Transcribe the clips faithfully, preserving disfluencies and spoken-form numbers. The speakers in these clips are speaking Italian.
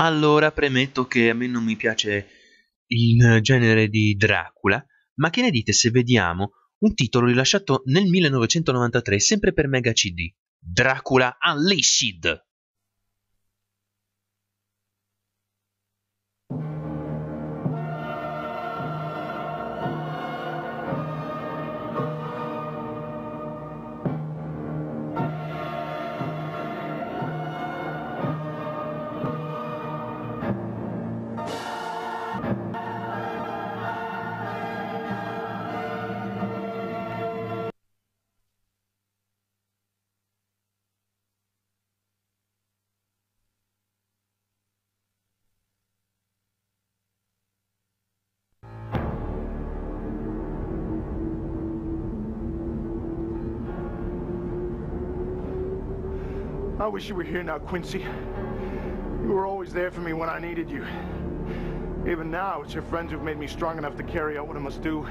Allora, premetto che a me non mi piace il genere di Dracula, ma che ne dite se vediamo un titolo rilasciato nel millenovecentonovantatré, sempre per Mega C D? Dracula Unleashed! I wish you were here now, Quincy. You were always there for me when I needed you. Even now, it's your friends who've made me strong enough to carry out what I must do.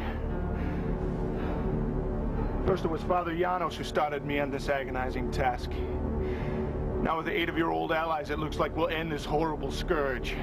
First it was Father Janos who started me on this agonizing task. Now with the aid of your old allies, it looks like we'll end this horrible scourge.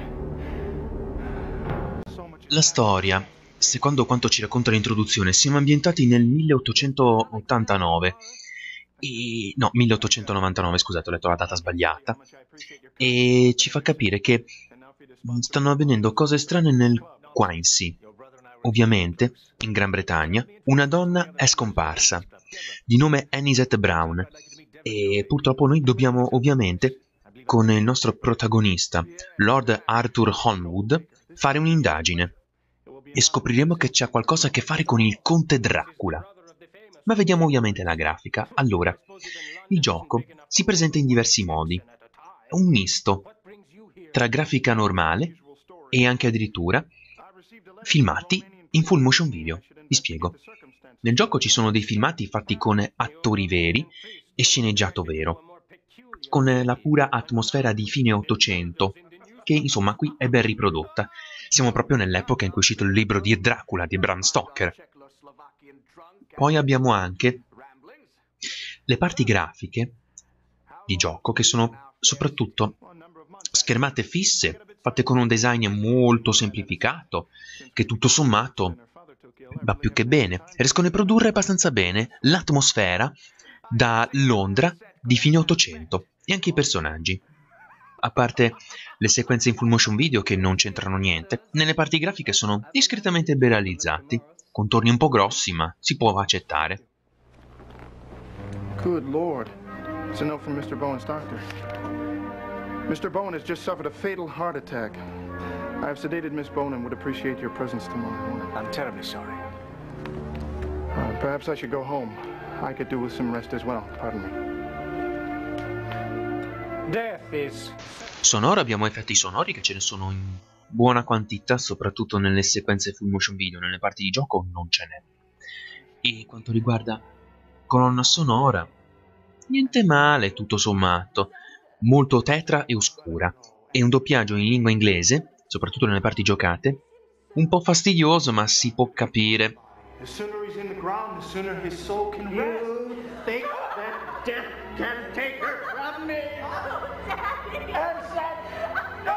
La storia, secondo quanto ci racconta l'introduzione, siamo ambientati nel milleottocentottantanove. E, no, milleottocentonovantanove, scusate, ho letto la data sbagliata, e ci fa capire che stanno avvenendo cose strane nel Quincy. Ovviamente, in Gran Bretagna, una donna è scomparsa, di nome Anisette Brown, e purtroppo noi dobbiamo, ovviamente, con il nostro protagonista, Lord Arthur Holmwood, fare un'indagine, e scopriremo che c'è qualcosa a che fare con il Conte Dracula. Ma vediamo ovviamente la grafica. Allora, il gioco si presenta in diversi modi. È un misto tra grafica normale e anche addirittura filmati in full motion video. Vi spiego. Nel gioco ci sono dei filmati fatti con attori veri e sceneggiato vero, con la pura atmosfera di fine Ottocento, che insomma qui è ben riprodotta. Siamo proprio nell'epoca in cui è uscito il libro di Dracula di Bram Stoker. Poi abbiamo anche le parti grafiche di gioco, che sono soprattutto schermate fisse, fatte con un design molto semplificato, che tutto sommato va più che bene. Riescono a produrre abbastanza bene l'atmosfera da Londra di fine Ottocento e anche i personaggi. A parte le sequenze in full motion video che non c'entrano niente, nelle parti grafiche sono discretamente ben realizzati. Contorni un po' grossi, ma si può accettare. Good Lord. It's a note from Mister Bowen's doctor. Mister Bowen has just suffered a fatal heart attack. I have sedated Miss Bowen and would appreciate your presence tomorrow morning. I'm terribly sorry. Uh, perhaps I should go home. I could do with some rest as well. Pardon me. Death is... Sonoro, abbiamo effetti sonori che ce ne sono in buona quantità, soprattutto nelle sequenze full motion video. Nelle parti di gioco non ce n'è. E quanto riguarda colonna sonora, niente male tutto sommato, molto tetra e oscura, e un doppiaggio in lingua inglese, soprattutto nelle parti giocate, un po' fastidioso, ma si può capire. The sooner he's in the ground, the sooner his soul can rest. You think that death can take her from me? And said, no!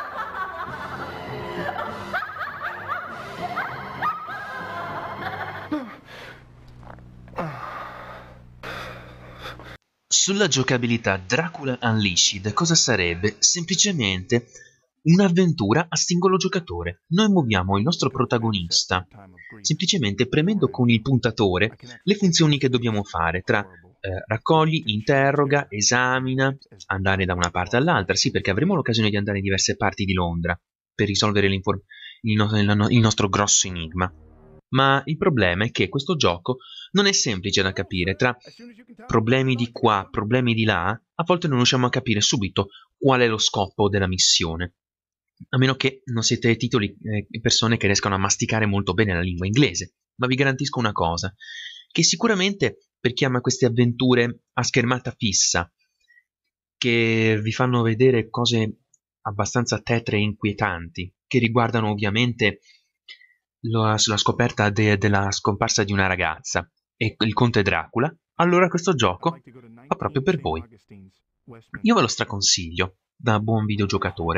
Sulla giocabilità, Dracula Unleashed cosa sarebbe? Semplicemente un'avventura a singolo giocatore. Noi muoviamo il nostro protagonista semplicemente premendo con il puntatore le funzioni che dobbiamo fare tra eh, raccogli, interroga, esamina, andare da una parte all'altra. Sì, perché avremo l'occasione di andare in diverse parti di Londra per risolvere il, no il nostro grosso enigma. Ma il problema è che questo gioco non è semplice da capire. Tra problemi di qua, problemi di là, a volte non riusciamo a capire subito qual è lo scopo della missione. A meno che non siete titoli e eh, persone che riescano a masticare molto bene la lingua inglese. Ma vi garantisco una cosa, che sicuramente per chi ama queste avventure a schermata fissa, che vi fanno vedere cose abbastanza tetre e inquietanti, che riguardano ovviamente la, la scoperta de, della scomparsa di una ragazza e il conte Dracula, allora questo gioco fa proprio per voi. Io ve lo straconsiglio, da buon videogiocatore.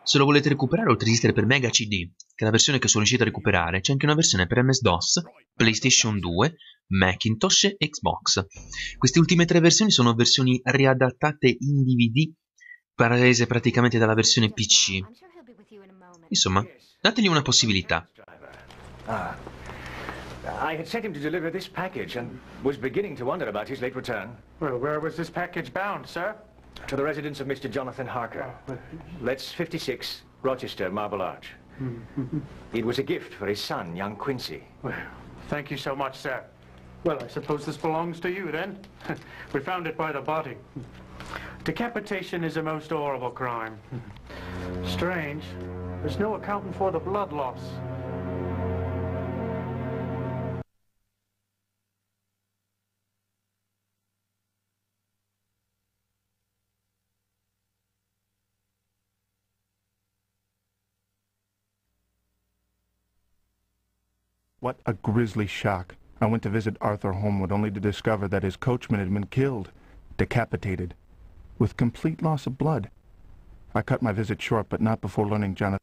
Se lo volete recuperare o resistere per Mega C D, che è la versione che sono riuscito a recuperare, c'è anche una versione per M S-DOS, PlayStation due, Macintosh e Xbox. Queste ultime tre versioni sono versioni riadattate in D V D, prese praticamente dalla versione P C. Insomma, dategli una possibilità. Ah. I had sent him to deliver this package and was beginning to wonder about his late return. Well, where was this package bound, sir? To the residence of Mister Jonathan Harker. Let's fifty-six, Rochester, Marble Arch. It was a gift for his son, young Quincy. Well, thank you so much, sir. Well, I suppose this belongs to you, then. We found it by the body. Decapitation is a most horrible crime. Strange. There's no accounting for the blood loss. What a grisly shock. I went to visit Arthur Holmwood only to discover that his coachman had been killed, decapitated, with complete loss of blood. I cut my visit short, but not before learning Jonathan